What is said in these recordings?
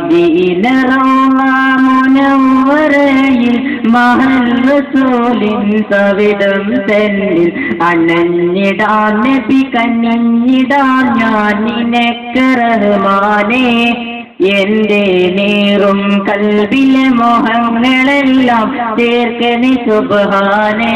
Medina റൗള മുനവ്വറയിൽ Mahal റസൂലിൻ സവിധം തന്നിൽ അണഞ്ഞിടാൻ നബി കനിഞ്ഞിടാൻ ഞാൻ നിനക്ക് റഹ്മാനേ എന്റെ നീറും കൽബിലെ മോഹങ്ങളെല്ലാം ചേർക്കണി സുബ്ഹാനേ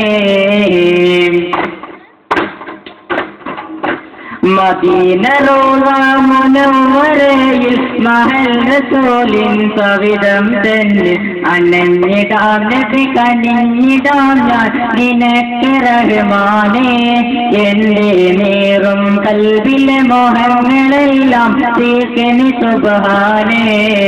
മദീന റൗള മുനവ്വറയിൽ മഹൽ റസൂലിൻ സവിധം തന്നിൽ അണഞ്ഞിടാൻ നബി കനിഞ്ഞിടാൻ ഞാൻ നിനക്ക് റഹ്മാനേ എന്റെ നീറും കൽബിലെ മോഹങ്ങളെല്ലാം തീർക്കണി സുബ്ഹാനേ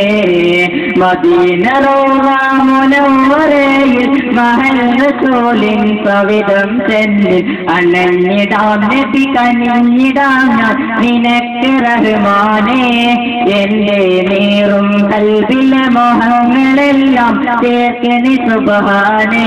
മദീന റൗള മുനവ്വറയിൽ മഹൽ റസൂലിൻ സവിധം തന്നിൽ അണഞ്ഞിടാൻ നബി കനിഞ്ഞിടാൻ നിനക്ക് റഹ്മാനേ എന്റെ നീറും കൽബിലെ മോഹങ്ങളെല്ലാം ചേർക്കണി സുബ്ഹാനേ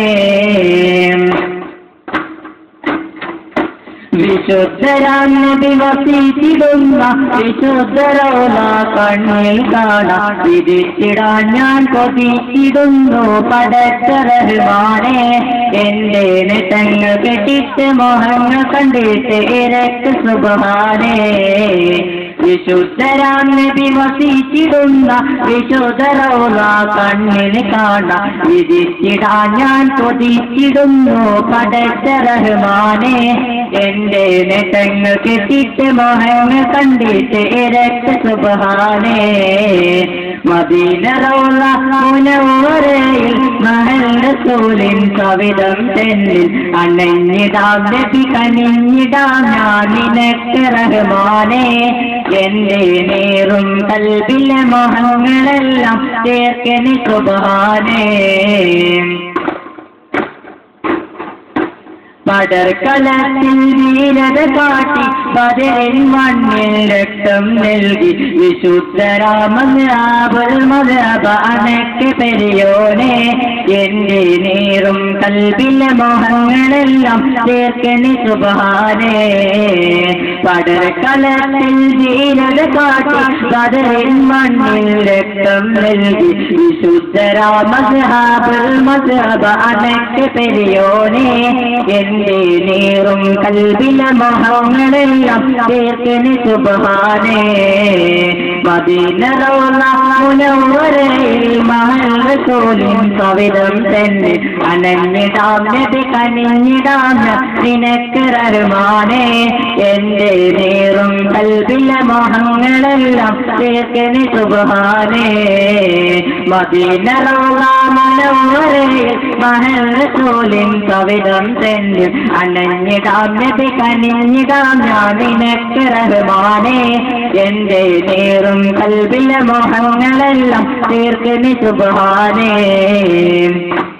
വിശുദ്ധരാം നബി വസിച്ചിടുന്ന വിശുദ്ധ റൗള കണ്ണിൽ കാണാൻ വിധിച്ചിടാൻ ഞാൻ കൊതിച്ചിടുന്നു പടച്ച റഹ്മാനേ എന്റെ നേട്ടങ്ങൾ കെട്ടിട്ട് മോഹങ്ങൾ കണ്ടിട്ട് ഇരക്ക് സുബ്ഹാനേ വിശുദ്ധരാം നബി വസിച്ചിടുന്ന വിശുദ്ധ റൗള കണ്ണിൽ കാണാൻ വിധിച്ചിടാൻ ഞാൻ കൊതിച്ചിടുന്നു പടച്ച റഹ്മാനേ എന്റെ നേട്ടങ്ങൾ കെട്ടിട്ട് മോഹങ്ങൾ കണ്ടിട്ട് ഇരക്ക് സുബ്ഹാനേ മദീന റൗള മുനവ്വറയിൽ മഹൽ റസൂലിൻ സവിധം തന്നിൽ അണഞ്ഞിടാൻ നബി കനിഞ്ഞിടാൻ ഞാൻ നിനക്ക് റഹ്മാനേ എന്റെ നീറും കൽബിലെ മോഹങ്ങളെല്ലാം ചേർക്കണി സുബ്ഹാനേ പടർക്കലത്തിൽ വീരത കാട്ടി ബദറിൻ മണ്ണിൽ രക്തം നൽകി വിശുദ്ധരാമനാബൽ മദബ അനക്ക് പെരിയോനെ എന്റെ നീറും കൽബിലെ മോഹങ്ങളെല്ലാം ചേർക്കണി സുബ്ഹാനേ പടർക്കലത്തിൽ വീരത കാട്ടി ബദറിൻ മണ്ണിൽ രക്തം നൽകി വിശുദ്ധരാമനാബൽ മദബ അനക്ക് പെരിയോനെ എന്റെ നീറും കൽബിലെ മോഹങ്ങളെല്ലാം ചേർക്കണി സുബ്ഹാനേ മദീന റൗള മുനവ്വറയിൽ മഹൽ റസൂലിൻ സവിധം തന്നിൽ അണഞ്ഞിടാൻ നബി കനിഞ്ഞിടാൻ നിനക്ക് റഹ്മാനേ എന്റെ നീറും കൽബിലെ മോഹങ്ങളെല്ലാം ചേർക്കണി സുബ്ഹാനേ മദീന റൗള മുനവ്വറയിൽ മഹൽ റസൂലിൻ സവിധം തന്നിൽ അണഞ്ഞിടാൻ നബി കനിഞ്ഞിടാൻ ഞാൻ നിനക്ക് റഹ്മാനേ എന്റെ നീറും കൽബിലെ മോഹങ്ങളെല്ലാം തീർക്കണി സുബ്ഹാനേ